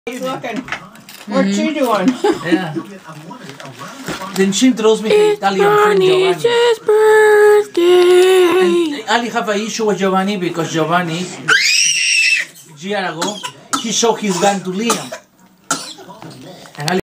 Looking. What's she doing? Yeah. Then she introduced me to Italian friend Giovanni. Birthday. And Ali have an issue with Giovanni because Giovanni, year ago, he showed his gun to Liam. And Ali